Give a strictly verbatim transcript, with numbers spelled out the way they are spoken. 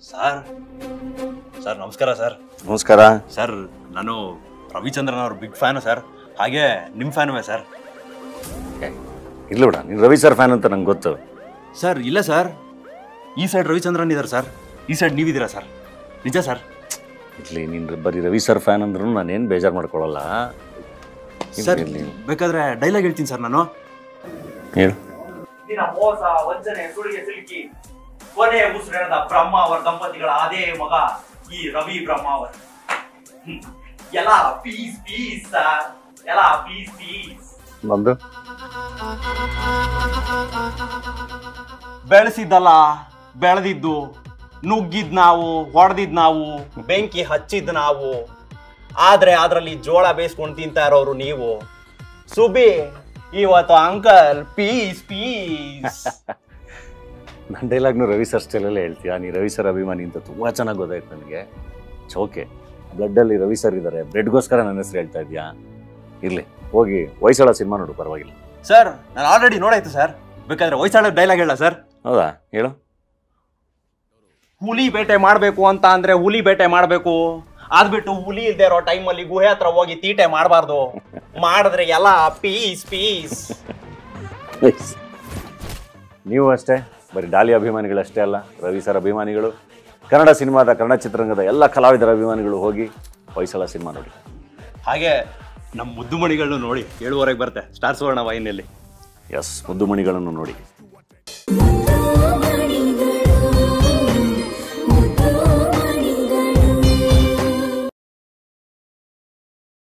Sir sir ನಮಸ್ಕಾರ sir. ನಮಸ್ಕಾರ sir, ನಾನು ರವಿಚಂದ್ರನ್ ಅವ್ರ ಬಿಗ್ ಫ್ಯಾನು ಸರ್. ಹಾಗೆ ನಿಮ್ಮ ಫ್ಯಾನುವೇ ಸರ್. ಇಲ್ಲ ಬಿಡ, ನೀನು ರವಿ ಸರ್ ಫ್ಯಾನ್ ಅಂತ ನಂಗೆ ಗೊತ್ತು. ಸರ್ ಇಲ್ಲ ಸರ್, ಈ ಸೈಡ್ ರವಿಚಂದ್ರನ್ ಇದ್ದಾರೆ ಸರ್, ಈ ಸೈಡ್ ನೀವಿದ್ದೀರಾ ಸರ್. ನಿಜ ಸರ್. ಇರಲಿ, ನೀನು ಬರೀ ರವಿ ಸರ್ ಫ್ಯಾನ್ ಅಂದ್ರೂ ನಾನೇನು ಬೇಜಾರು ಮಾಡ್ಕೊಳ್ಳಲ್ಲ ಸರ್. ಬೇಕಾದ್ರೆ ಡೈಲಾಗ್ ಹೇಳ್ತೀನಿ ಸರ್ ನಾನು. ಹೇಳು. ದಿನ ಮೋಸ ವಂಚನೆ ಸುಳಿಗೆ ಸಿಲುಕಿ ಕೊನೆ ಉಸಿರೆಳೆದ ಬ್ರಹ್ಮಾವರ್ ದಂಪತಿಗಳ ಅದೇ ಮಗ ಈ ರವಿ ಬ್ರಹ್ಮಾವರ್. ಎಲ್ಲ ಪೀಸ್ ಪೀಸ್ ಸರ್, ಎಲ್ಲ ಪೀಸ್ ಪೀಸ್. ಬಂದು ಬೆಳೆಸಿದ್ದಲ್ಲ ಬೆಳೆದಿದ್ದು, ನುಗ್ಗಿದ್ ನಾವು, ಹೊಡೆದಿದ್ ನಾವು, ಬೆಂಕಿ ಹಚ್ಚಿದ್ ನಾವು, ಆದ್ರೆ ಅದರಲ್ಲಿ ಜೋಳ ಬೇಯಿಸ್ಕೊಂಡು ತಿಂತಾ ಇರೋರು ನೀವು. ಸುಬಿ ಇವತ್ತು ಅಂಕಲ್ ಪೀಸ್ ಪೀಸ್. ನನ್ನ ಡೈಲಾಗ್ನು ರವಿ ಸರ್ ಸ್ಟೈಲಲ್ಲೇ ಹೇಳ್ತೀಯಾ? ನೀ ರವಿ ಸರ್ ಅಭಿಮಾನಿ ಅಂತ ತುಂಬ ಚೆನ್ನಾಗಿ ಗೊತ್ತಾಯ್ತು ನನಗೆ. ಓಕೆ, ಬ್ಲಡ್ಡಲ್ಲಿ ರವಿ ಸರ್ ಇದ್ದಾರೆ, ಬ್ರೆಡ್ಗೋಸ್ಕರ ನನ್ನ ಹೆಸರು ಹೇಳ್ತಾ ಇದೆಯಾ? ಇರಲಿ, ಹೋಗಿ ಹೊಯ್ಸಳ ಸಿನಿಮಾ ನೋಡು, ಪರವಾಗಿಲ್ಲ. ಸರ್ ನಾನು ಆಲ್ರೆಡಿ ನೋಡಾಯ್ತು ಸರ್. ಬೇಕಾದ್ರೆ ಹೊಯ್ಸಳ ಡೈಲಾಗ್ ಹೇಳ ಸರ್. ಹೌದಾ? ಹೇಳು. ಹುಲಿ ಬೇಟೆ ಮಾಡಬೇಕು ಅಂತ ಅಂದ್ರೆ ಹುಲಿ ಬೇಟೆ ಮಾಡಬೇಕು, ಅದ್ಬಿಟ್ಟು ಹುಲಿ ಇಲ್ದೇ ಇರೋ ಟೈಮಲ್ಲಿ ಗುಹೆ ಹತ್ರ ಹೋಗಿ ತೀಟೆ ಮಾಡಬಾರ್ದು. ಮಾಡಿದ್ರೆ ಎಲ್ಲ ಪೀಸ್ ಪೀಸ್. ನೀವು ಅಷ್ಟೇ, ಬರೀ ಡಾಲಿ ಅಭಿಮಾನಿಗಳಷ್ಟೇ ಅಲ್ಲ, ರವಿ ಸರ್ ಅಭಿಮಾನಿಗಳು, ಕನ್ನಡ ಸಿನಿಮಾದ, ಕನ್ನಡ ಚಿತ್ರರಂಗದ ಎಲ್ಲ ಕಲಾವಿದರ ಅಭಿಮಾನಿಗಳು ಹೋಗಿ ಹೊಯ್ಸಳ ಸಿನಿಮಾ ನೋಡಿ. ಹಾಗೆ ನಮ್ಮ ಮುದ್ದು ಮಣಿಗಳನ್ನು ನೋಡಿ, ಏಳುವರೆಗೆ ಬರುತ್ತೆ ಸ್ಟಾರ್ ಸುವರ್ಣ ವಾಹಿನಿಯಲ್ಲಿ. ಎಸ್, ಮುದ್ದು ಮಣಿಗಳನ್ನು ನೋಡಿ.